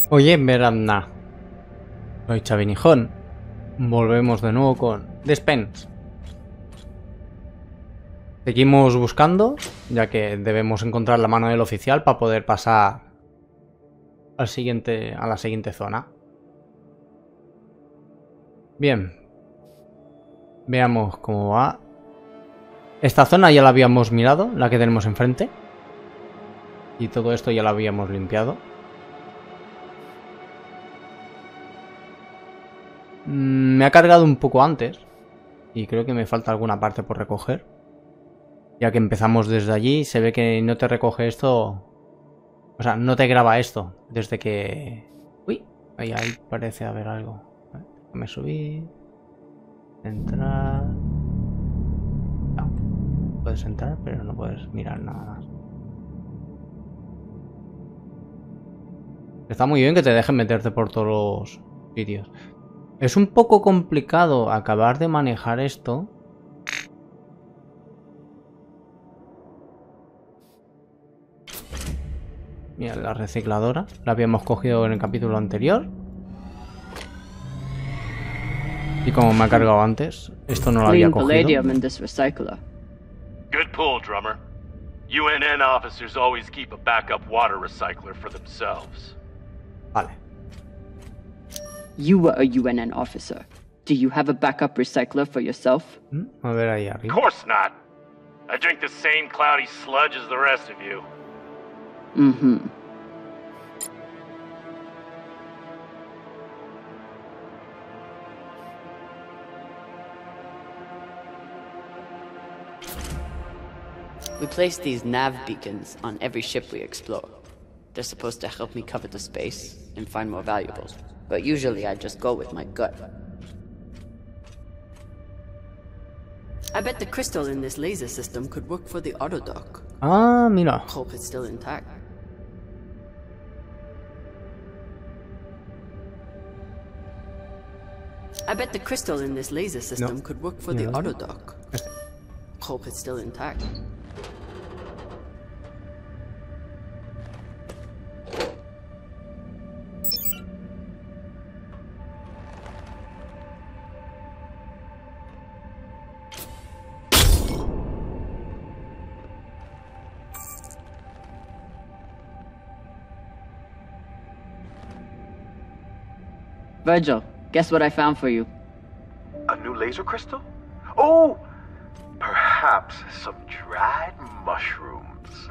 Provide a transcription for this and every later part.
Oye, Miranda, soy Chavinijón. Volvemos de nuevo con Despense. Seguimos buscando, ya que debemos encontrar la mano del oficial para poder pasar a la siguiente zona. Bien. Veamos cómo va. Esta zona ya la habíamos mirado, la que tenemos enfrente. Y todo esto ya lo habíamos limpiado. Me ha cargado un poco antes. Y creo que me falta alguna parte por recoger. Ya que empezamos desde allí, se ve que no te recoge esto. O sea, no te graba esto desde que... Uy, ahí parece haber algo. Déjame subir. Entrar. No, puedes entrar, pero no puedes mirar nada más. Está muy bien que te dejen meterte por todos los sitios. Es un poco complicado acabar de manejar esto. Mira, la recicladora. La habíamos cogido en el capítulo anterior. Y como me ha cargado antes, esto no lo había cogido. Palladium in this recycler. Good pull, drummer. UNN officers always keep a backup water recycler for themselves. Vale. You were a UNN officer. Do you have a backup recycler for yourself? A ver ahí Of arriba. course not. I drink the same cloudy sludge as the rest of you. Mm-hmm. We place these nav beacons on every ship we explore. They're supposed to help me cover the space and find more valuables, but usually I just go with my gut. I bet the crystal in this laser system could work for the autodock. Ah, mira. Hope it's still intact. I bet the crystal in this laser system could work for the autodock. Hope it's still intact. Virgil, guess what I found for you? A new laser crystal? Oh! Perhaps some dried mushrooms.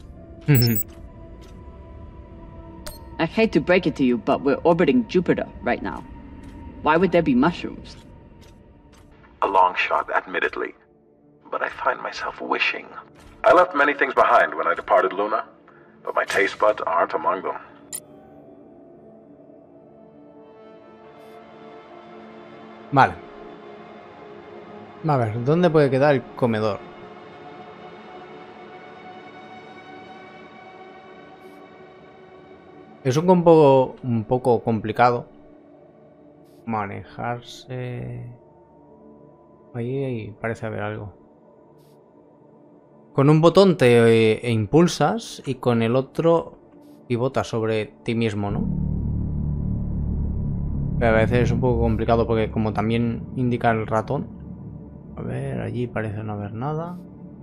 I hate to break it to you, but we're orbiting Jupiter right now. Why would there be mushrooms? A long shot, admittedly. But I find myself wishing. I left many things behind when I departed Luna, but my taste buds aren't among them. Vale. A ver, ¿dónde puede quedar el comedor? Es un poco complicado manejarse. Ahí parece haber algo. Con un botón te impulsas y con el otro pivotas sobre ti mismo, ¿no? Pero a veces es un poco complicado porque como también indica el ratón. A ver, allí parece no haber nada.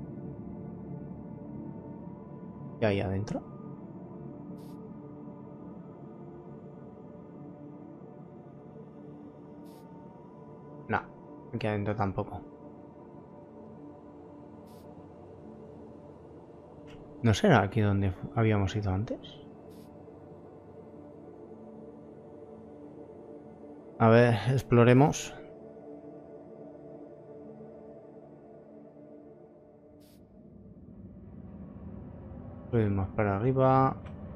¿Y ahí adentro? No, aquí adentro tampoco. ¿No será aquí donde habíamos ido antes? A ver, exploremos. Subimos para arriba.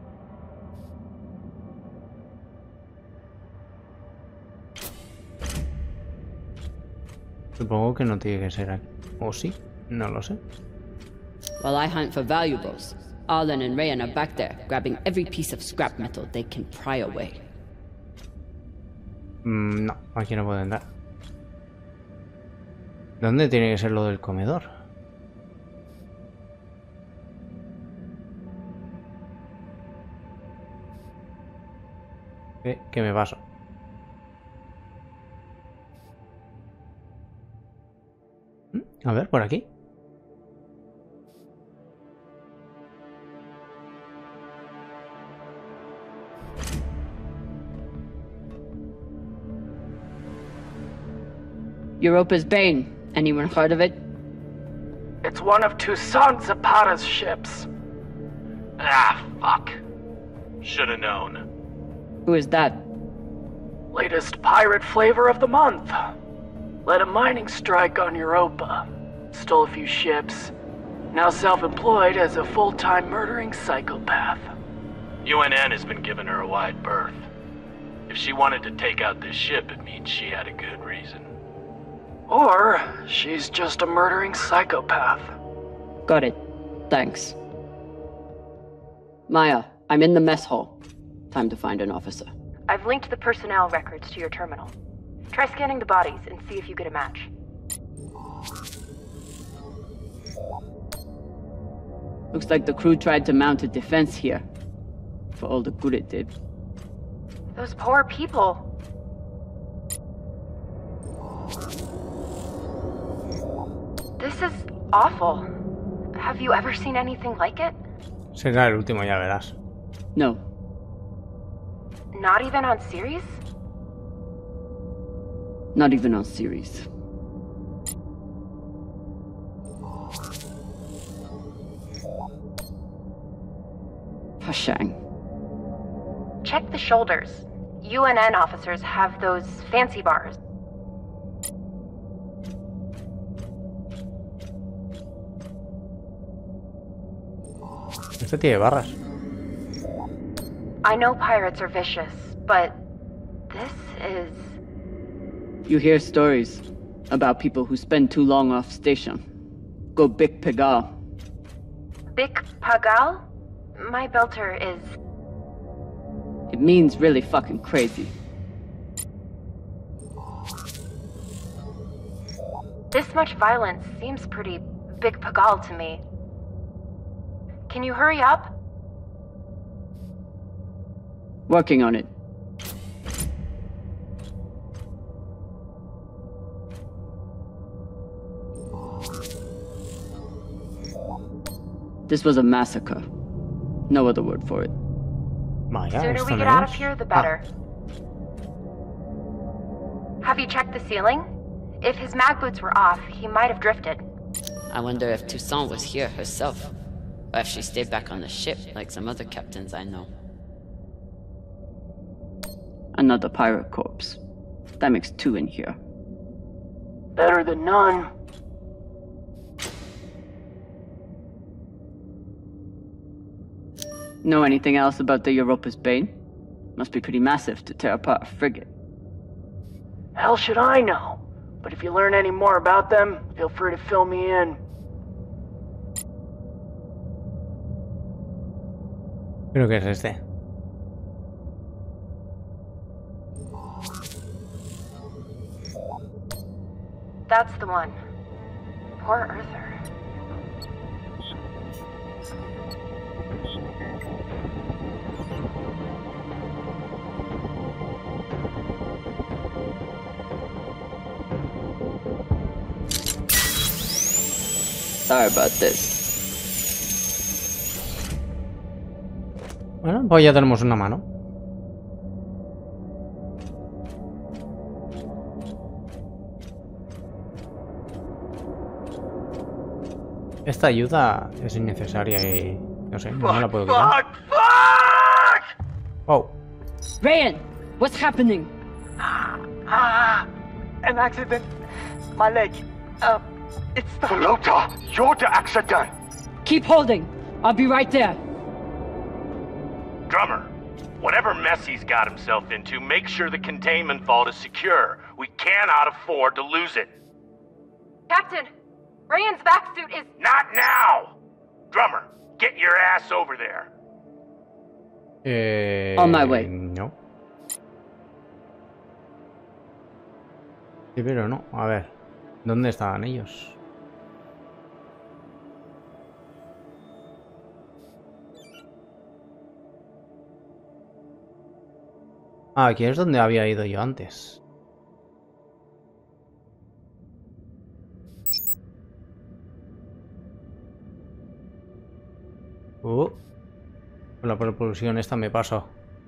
Supongo que no tiene que ser aquí. ¿O sí? No lo sé. While I hunt for valuables, Arlen and Rayan are back there, grabbing every piece of scrap metal they can pry away. No, aquí no puedo entrar. ¿Dónde tiene que ser lo del comedor? ¿Qué me paso? A ver, por aquí. Europa's Bane. Anyone heard of it? It's one of Toussaint Zapata's ships. Ah, fuck. Shoulda known. Who is that? Latest pirate flavor of the month. Led a mining strike on Europa. Stole a few ships. Now self-employed as a full-time murdering psychopath. UNN has been giving her a wide berth. If she wanted to take out this ship, it means she had a good reason. Or she's just a murdering psychopath. Got it. Thanks. Maya, I'm in the mess hall. Time to find an officer. I've linked the personnel records to your terminal. Try scanning the bodies and see if you get a match. Looks like the crew tried to mount a defense here. For all the good it did. Those poor people. This is awful. Have you ever seen anything like it? Será el último, ya verás. No. Not even on series? Not even on series. Hashang. Check the shoulders. UNN officers have those fancy bars. Este tiene barras. I know pirates are vicious, but this is... You hear stories about people who spend too long off station. Go Bik Pegal. Bik Pagal? My belter is... It means really fucking crazy. This much violence seems pretty Bik Pagal to me. Can you hurry up? Working on it. This was a massacre. No other word for it. Vaya, Sooner esto we no get out of es. here, the better. Have you checked the ceiling? If his mag boots were off, he might have drifted. I wonder if Toussaint was here herself, or if she stayed back on the ship like some other captains I know. Another pirate corpse. That makes two in here. Better than none. Know anything else about the Europa's Bane? Must be pretty massive to tear apart a frigate. Hell should I know? But if you learn any more about them, feel free to fill me in. Creo que es este. That's the one. Poor Arthur. Sorry about this. Bueno, pues ya tenemos una mano. Esta ayuda es innecesaria y... no sé, no me la puedo quitar. Oh. Ryan, what's happening? An accident. My leg. It's the... Pelota, you're the accident. Keep holding. I'll be right there. Drummer, whatever mess he's got himself into, make sure the containment vault is secure. We cannot afford to lose it. Captain! Ryan's back suit is... Not now! Drummer, get your ass over there. On my way. No. Sí, pero no. A ver. ¿Dónde estaban ellos? Ah, aquí es donde había ido yo antes. Con la propulsión esta me paso.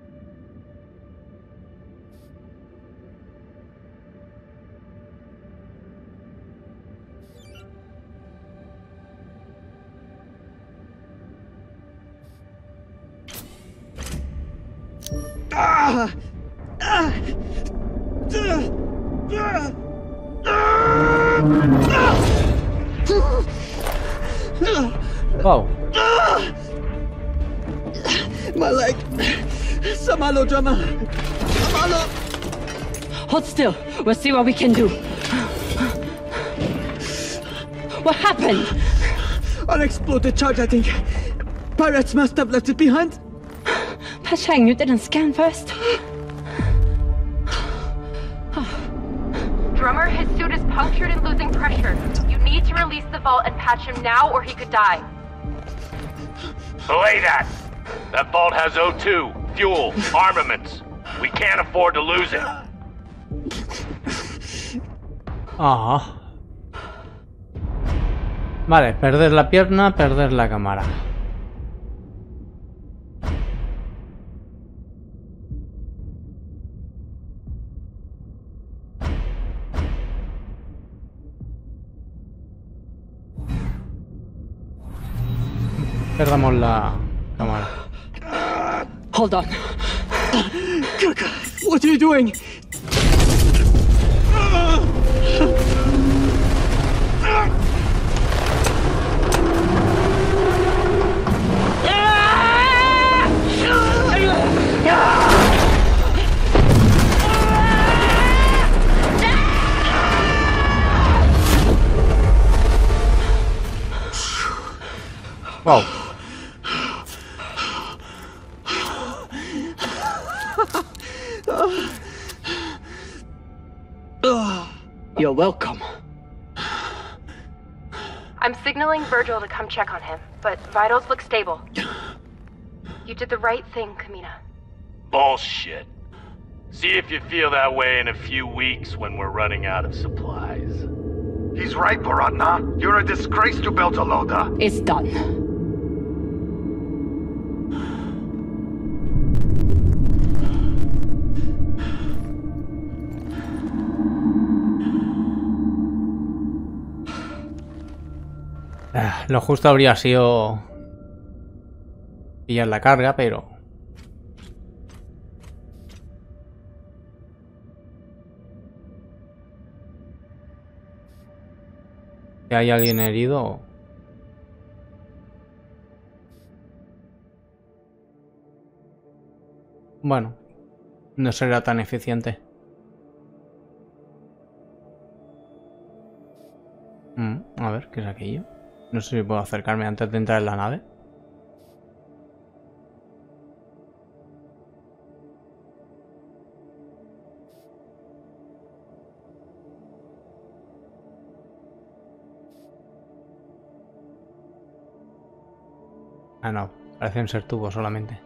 Wow. My leg. Samalo, drummer. Samalo. Hold still. We'll see what we can do. What happened? Unexploded charge, I think. Pirates must have left it behind. Pashang, you didn't scan first. Drummer, his suit is punctured and losing pressure. You need to release the vault and patch him now or he could die. Belay that! That vault has O2, fuel, armaments. We can't afford to lose it. Ah. Vale, perder la pierna, perder la cámara. Perdamos la cámara. Hold on. Kaka, what are you doing? Wow. You're welcome. I'm signaling Virgil to come check on him, but vitals look stable. You did the right thing, Kamina. Bullshit. See if you feel that way in a few weeks when we're running out of supplies. He's right, Baratna. You're a disgrace to Beltalowda. It's done. Lo justo habría sido pillar la carga, pero... Si hay alguien herido... Bueno, no será tan eficiente. A ver, ¿qué es aquello? No sé si puedo acercarme antes de entrar en la nave. Ah, no. Parecen ser tubos solamente.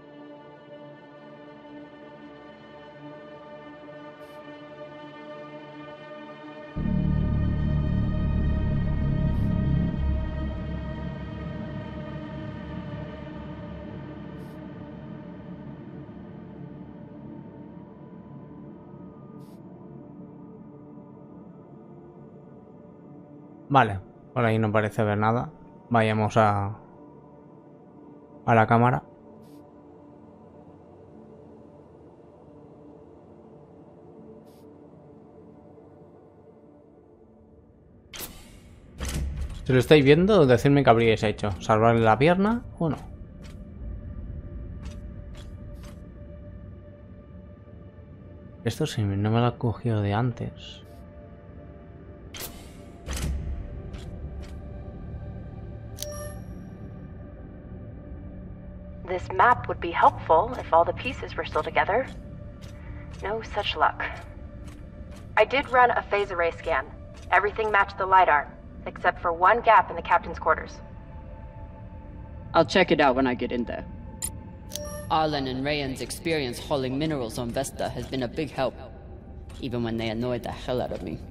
Vale, por ahí no parece haber nada. Vayamos a la cámara. Si lo estáis viendo, decidme qué habríais hecho. ¿Salvarle la pierna o no? Esto sí, no me lo he cogido de antes. This map would be helpful if all the pieces were still together. No such luck. I did run a phase array scan. Everything matched the LiDAR, except for one gap in the captain's quarters. I'll check it out when I get in there. Arlen and Rayan's experience hauling minerals on Vesta has been a big help, even when they annoyed the hell out of me.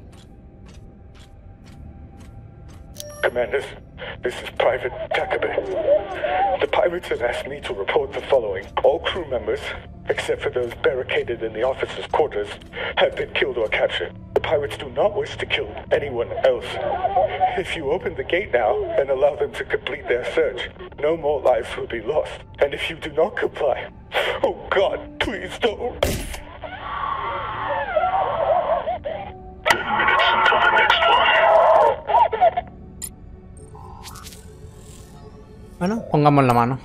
Commanders, this is Private Takabe. The pirates have asked me to report the following. All crew members, except for those barricaded in the officers' quarters, have been killed or captured. The pirates do not wish to kill anyone else. If you open the gate now and allow them to complete their search, no more lives will be lost. And if you do not comply, oh God, please don't. 10 minutes until the next one. Bueno, pongamos la mano.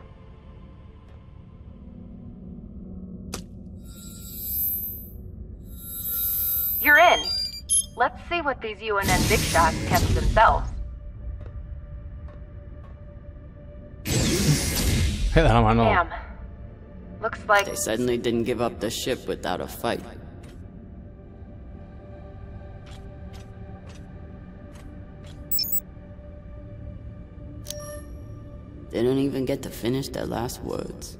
You're in. Let's see what these UNN big shots kept to themselves. Me da la mano. Damn. Looks like... They suddenly didn't give up the ship without a fight. They don't even get to finish their last words.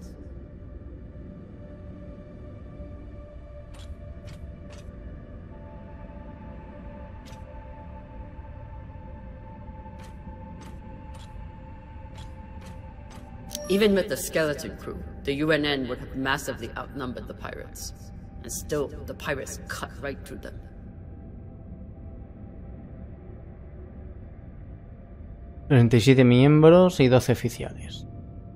Even with the skeleton crew, the UNN would have massively outnumbered the pirates. And still, the pirates cut right through them. 37 miembros y 12 oficiales.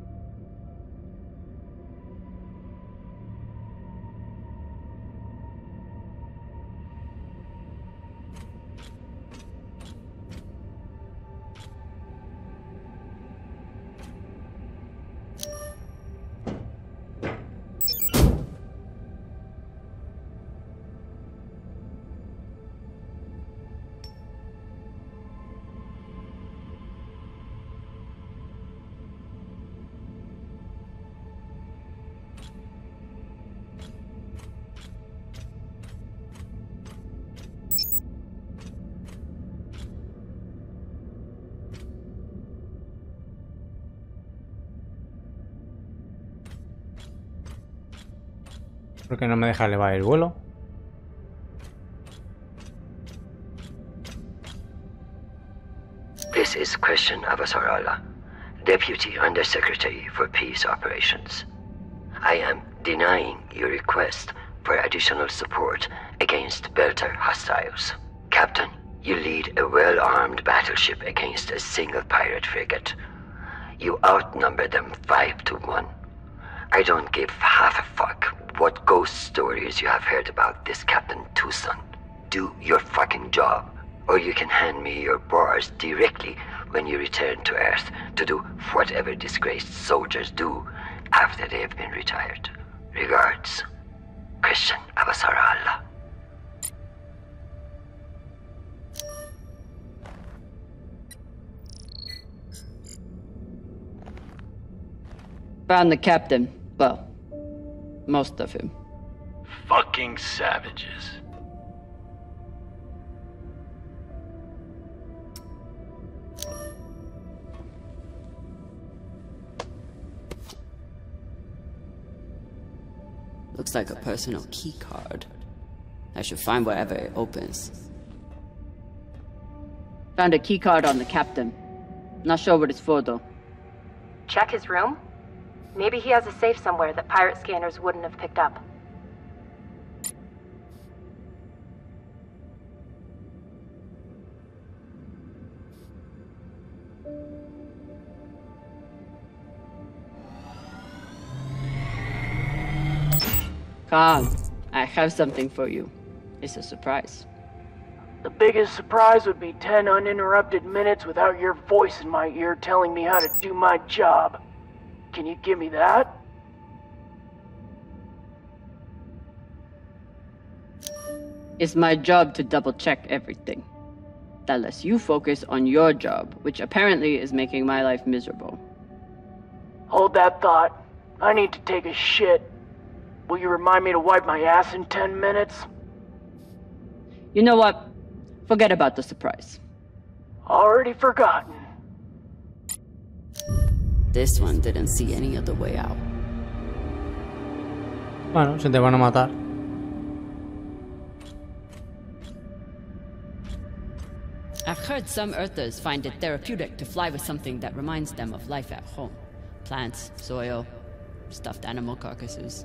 ¿Por qué no me deja elevar el vuelo? This is Christian Avasarala, Deputy Undersecretary for Peace Operations. I am denying your request for additional support against Belter hostiles. Captain, you lead a well-armed battleship against a single pirate frigate. You outnumber them 5 to 1. I don't give half a fuck what ghost stories you have heard about this Captain Tucson. Do your fucking job, or you can hand me your bars directly when you return to Earth to do whatever disgraced soldiers do after they have been retired. Regards, Christian Avasarala. Found the captain. Well, most of him. Fucking savages. Looks like a personal key card. I should find wherever it opens. Found a key card on the captain. Not sure what it's for though. Check his room? Maybe he has a safe somewhere that pirate scanners wouldn't have picked up. Khan, I have something for you. It's a surprise. The biggest surprise would be 10 uninterrupted minutes without your voice in my ear telling me how to do my job. Can you give me that? It's my job to double-check everything. That lets you focus on your job, which apparently is making my life miserable. Hold that thought. I need to take a shit. Will you remind me to wipe my ass in 10 minutes? You know what? Forget about the surprise. Already forgotten. This one didn't see any other way out. Bueno, se te van a matar. I've heard some Earthers find it therapeutic to fly with something that reminds them of life at home. Plants, soil, stuffed animal carcasses.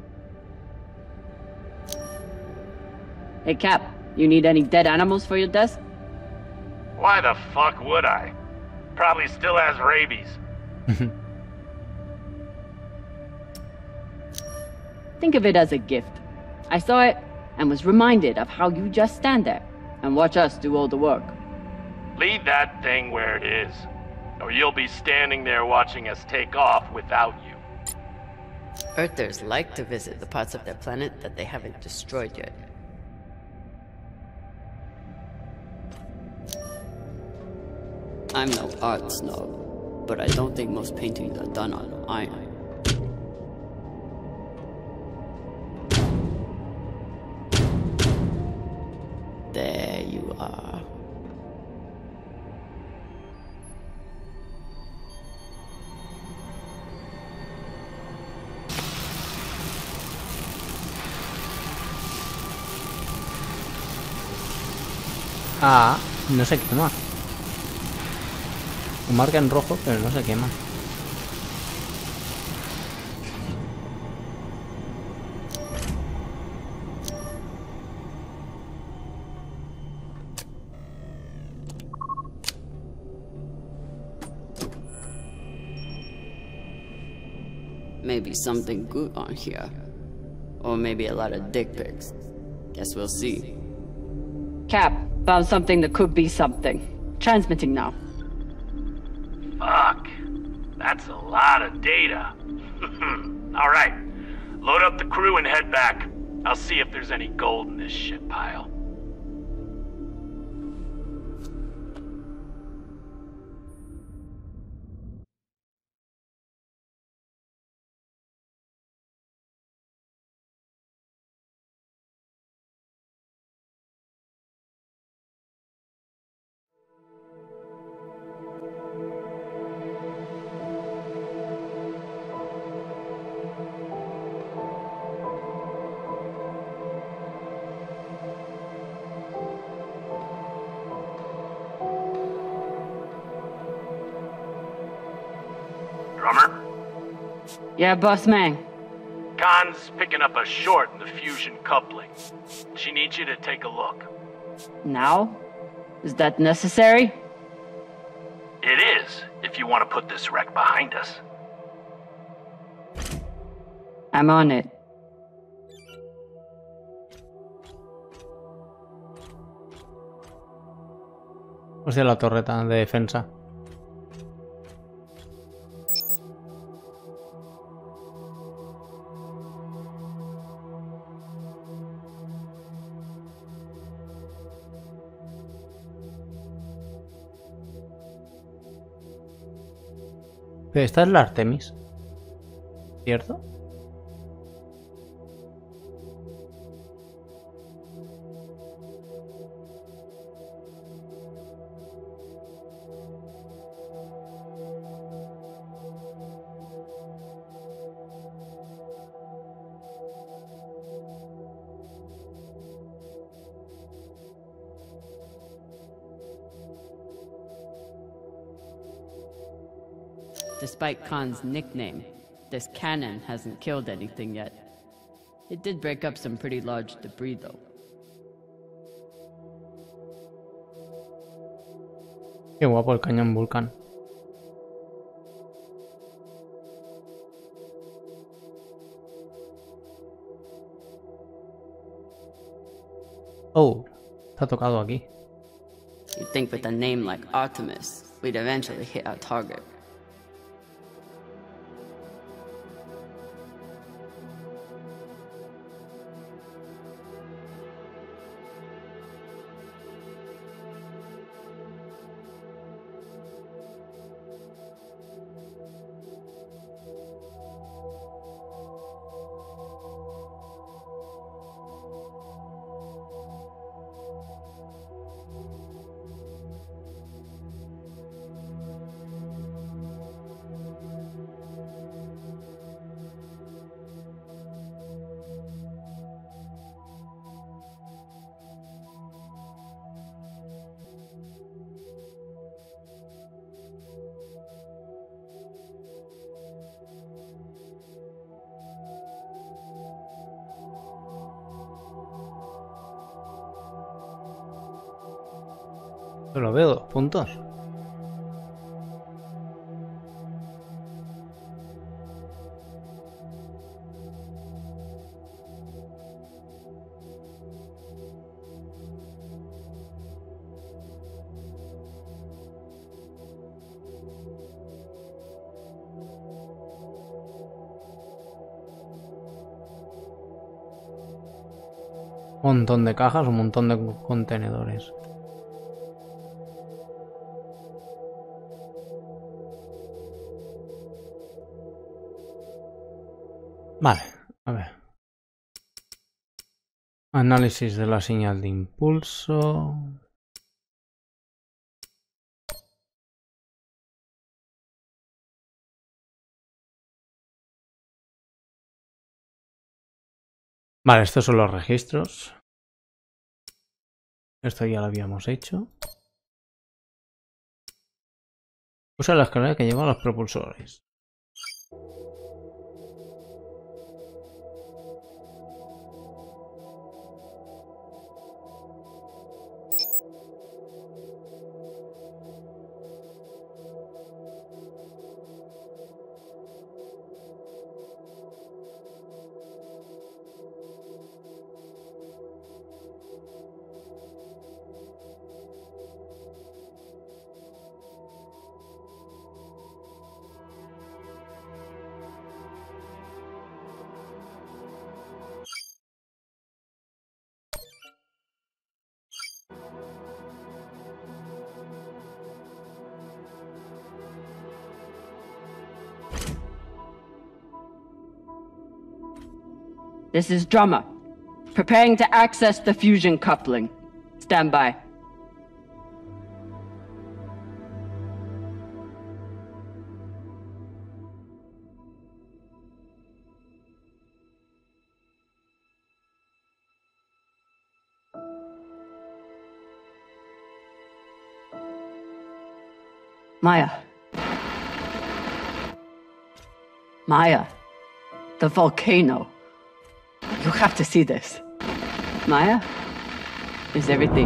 Hey, Cap, you need any dead animals for your desk? Why the fuck would I? Probably still has rabies. Think of it as a gift. I saw it and was reminded of how you just stand there and watch us do all the work. Leave that thing where it is, or you'll be standing there watching us take off without you. Earthers like to visit the parts of their planet that they haven't destroyed yet. I'm no art snob, but I don't think most paintings are done on iron. There you are. Ah, no se quema. Marca en rojo, pero no se quema. Maybe something good on here. Or maybe a lot of dick pics. Guess we'll see. Cap, found something that could be something. Transmitting now. Fuck. That's a lot of data. Alright. Load up the crew and head back. I'll see if there's any gold in this shit pile. Drummer? Yeah, boss man. Khan's picking up a short in the fusion coupling. She needs you to take a look. Now? Is that necessary? It is, if you want to put this wreck behind us. I'm on it. Hostia, la torreta de defensa. Pero esta es la Artemis, ¿cierto? Despite Khan's nickname, this cannon hasn't killed anything yet. It did break up some pretty large debris, though. Qué guapo el cañón Vulcan. Oh, está tocado aquí. You'd think with a name like Artemis, we'd eventually hit our target. Solo veo 2 puntos. Un montón de cajas, un montón de contenedores. Vale, a ver. Análisis de la señal de impulso. Vale, estos son los registros. Esto ya lo habíamos hecho. Usa la escalera que lleva a los propulsores. This is Drummer. Preparing to access the fusion coupling. Stand by. Maya. Maya. The volcano. You have to see this. Maya? Is everything...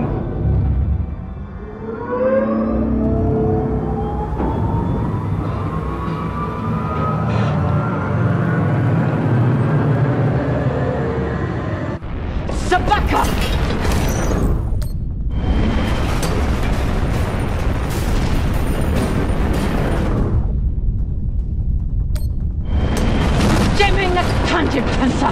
Sabaka! Jamie Nakanji Pensa!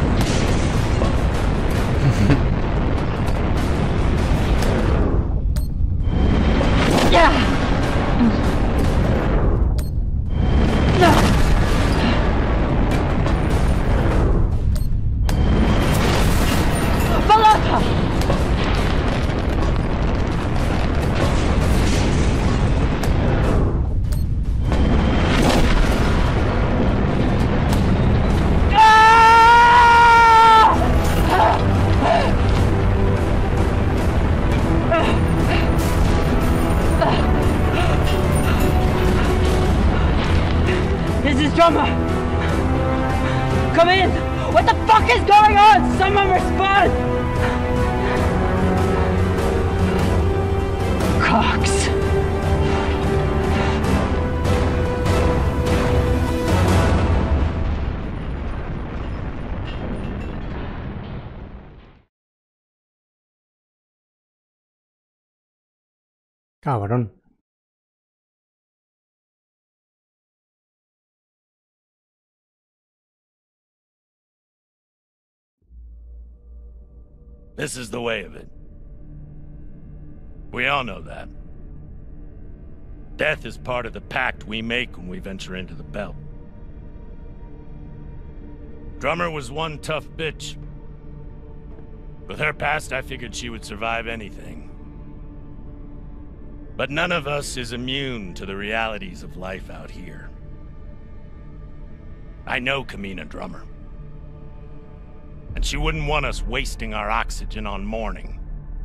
Drummer! Come in! What the fuck is going on? Someone respond! Cox. Cabrón. This is the way of it. We all know that. Death is part of the pact we make when we venture into the belt. Drummer was one tough bitch. With her past, I figured she would survive anything. But none of us is immune to the realities of life out here. I know Kamina Drummer. And she wouldn't want us wasting our oxygen on mourning.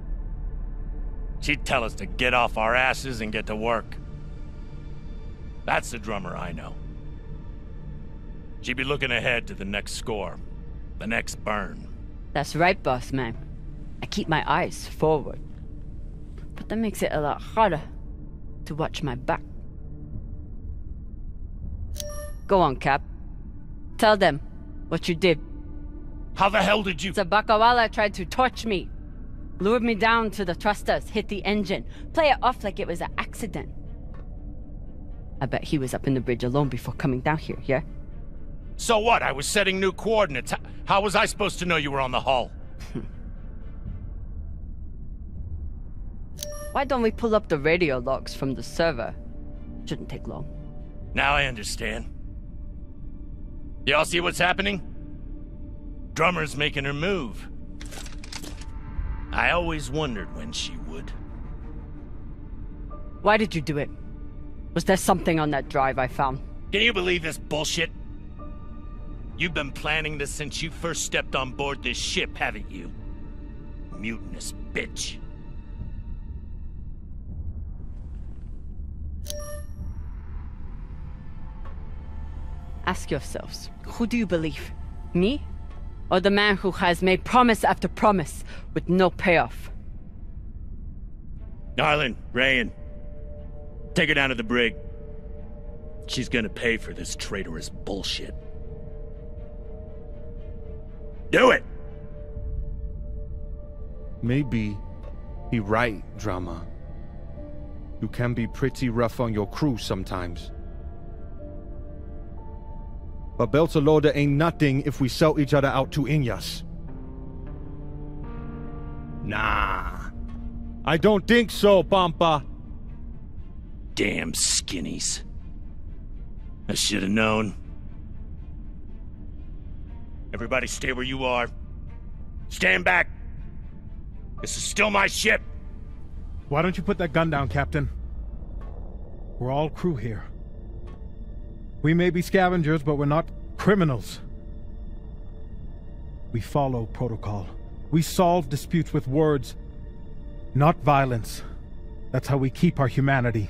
She'd tell us to get off our asses and get to work. That's the Drummer I know. She'd be looking ahead to the next score, the next burn. That's right, boss man. I keep my eyes forward. But That makes it a lot harder to watch my back. Go on, Cap. Tell them what you did. How the hell did you... Sabakawala tried to torch me. Lured me down to the thrusters, hit the engine. Play it off like it was an accident. I bet he was up in the bridge alone before coming down here, yeah? So what? I was setting new coordinates. How was I supposed to know you were on the hull? Why don't we pull up the radio logs from the server? Shouldn't take long. Now I understand. Y'all see what's happening? Drummer's making her move. I always wondered when she would. Why did you do it? Was there something on that drive I found? Can you believe this bullshit? You've been planning this since you first stepped on board this ship, haven't you? Mutinous bitch. Ask yourselves, who do you believe? Me? Or the man who has made promise after promise with no payoff? Darlin, Rayan, take her down to the brig. She's gonna pay for this traitorous bullshit. Do it! Maybe he right, Drama. You can be pretty rough on your crew sometimes. But Beltalowda ain't nothing if we sell each other out to Inyas. Nah. I don't think so, Pampa. Damn skinnies. I should have known. Everybody stay where you are. Stand back. This is still my ship. Why don't you put that gun down, Captain? We're all crew here. We may be scavengers, but we're not criminals. We follow protocol. We solve disputes with words, not violence. That's how we keep our humanity.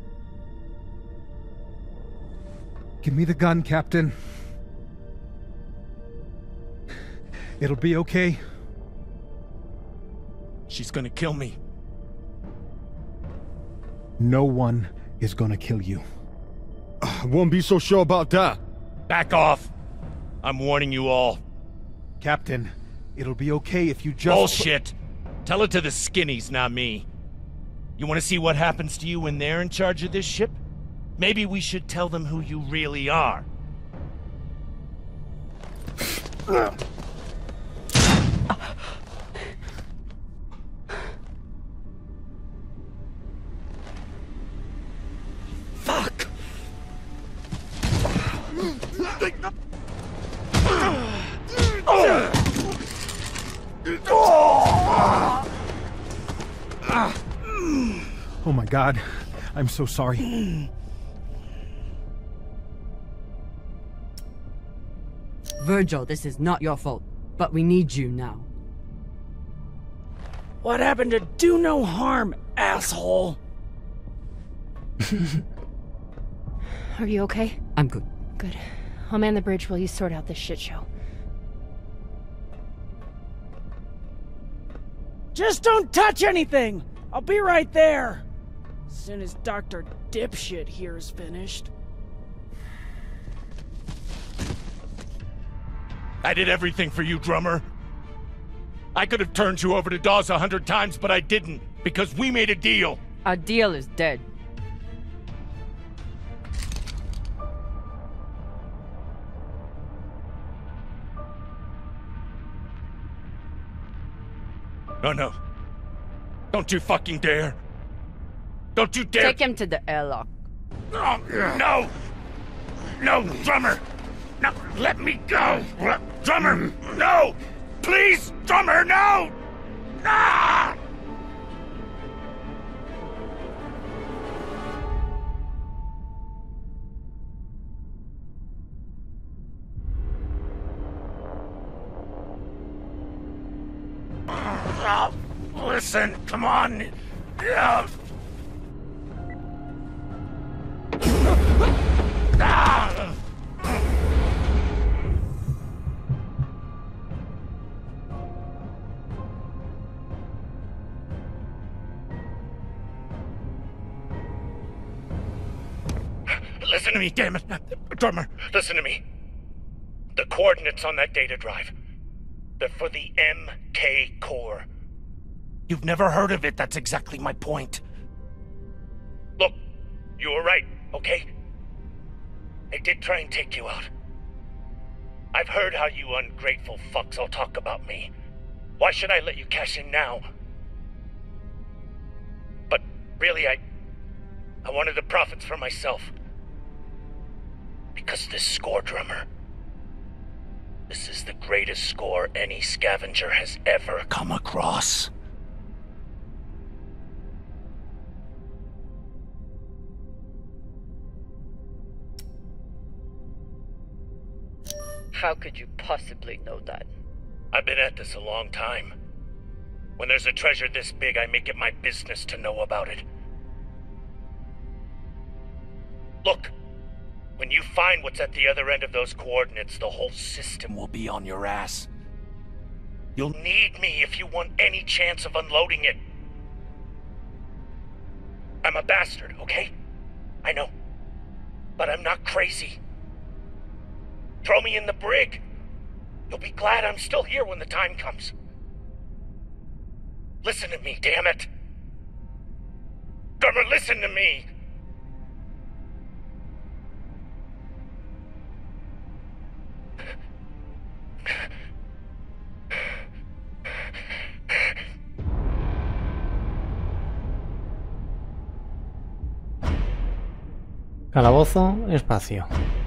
Give me the gun, Captain. It'll be okay. She's gonna kill me. No one is gonna kill you. I won't be so sure about that. Back off. I'm warning you all. Captain, it'll be okay if you just... Bullshit. Tell it to the skinnies, not me. You want to see what happens to you when they're in charge of this ship? Maybe we should tell them who you really are. Fuck! Oh my God, I'm so sorry. Virgil, this is not your fault, but we need you now. What happened to do no harm, asshole? Are you okay? I'm good. Good. I'll man the bridge while you sort out this shit show. Just don't touch anything! I'll be right there! As soon as Dr. Dipshit here is finished. I did everything for you, Drummer. I could have turned you over to Dawes 100 times, but I didn't, because we made a deal. Our deal is dead. No, no. Don't you fucking dare. Don't you dare. Take him to the airlock. No! No! No, Drummer! No, let me go! Drummer, no! Please, Drummer, no! Ah! Listen, come on. Ah! Listen to me, damn it. Drummer, listen to me. The coordinates on that data drive, they're for the MK Core. You've never heard of it, that's exactly my point. Look, you were right, okay? I did try and take you out. I've heard how you ungrateful fucks all talk about me. Why should I let you cash in now? But really, I wanted the profits for myself. Because this score, Drummer, this is the greatest score any scavenger has ever come across. How could you possibly know that? I've been at this a long time. When there's a treasure this big, I make it my business to know about it. Look, when you find what's at the other end of those coordinates, the whole system will be on your ass. You'll need me if you want any chance of unloading it. I'm a bastard, okay? I know. But I'm not crazy. Throw me in the brig. You'll be glad I'm still here when the time comes. Listen to me, damn it. Drummer, listen to me. Calabozo, espacio.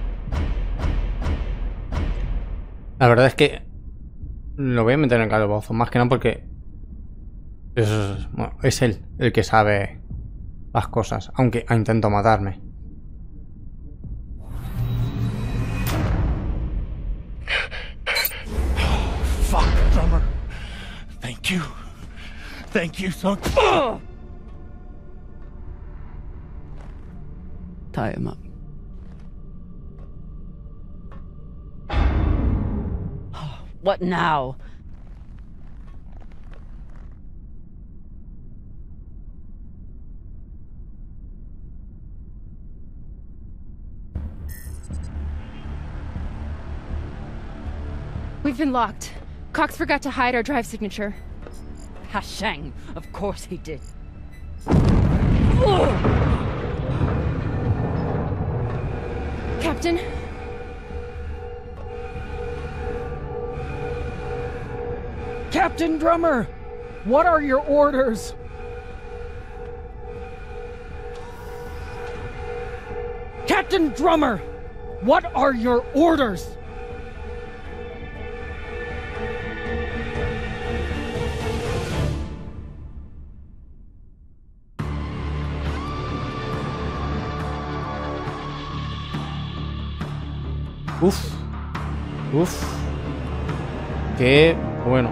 La verdad es que lo voy a meter en el calabozo, más que nada porque es él el que sabe las cosas, aunque intento matarme. Fuck, Drummer. Thank you. Thank you so much. Tie him up. What now? We've been locked. Cox forgot to hide our drive signature. Hashang, of course he did. Captain? Captain Drummer! What are your orders? Captain Drummer! What are your orders? Uf. Uf. Qué bueno.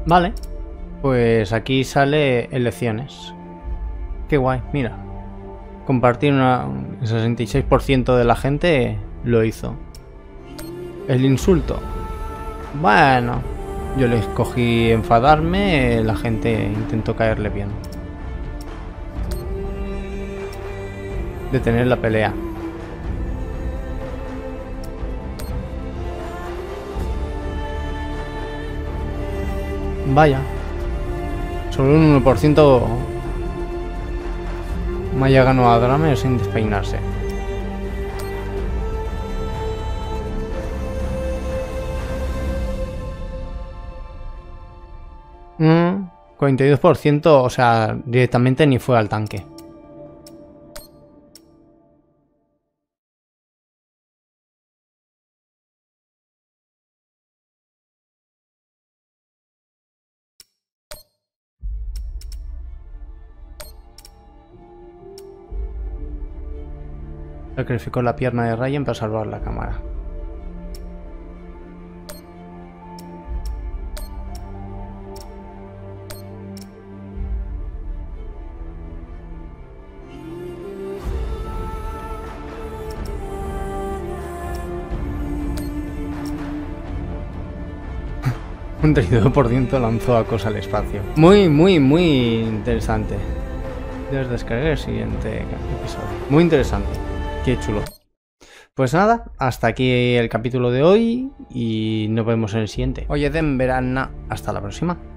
Vale. Pues aquí sale elecciones. Qué guay, mira. Compartir el 66% de la gente lo hizo. El insulto. Bueno, yo le escogí enfadarme, la gente intentó caerle bien. Detener la pelea. Vaya. Solo un 1% Maya ganó a Drummer sin despeinarse. Mm, 42%, o sea, directamente ni fue al tanque. Sacrificó la pierna de Ryan para salvar la cámara. Un 32% lanzó a cosa al espacio. Muy interesante. Debes descargar el siguiente episodio. Muy interesante. Qué chulo. Pues nada, hasta aquí el capítulo de hoy y nos vemos en el siguiente. Oye, Den Verana, hasta la próxima.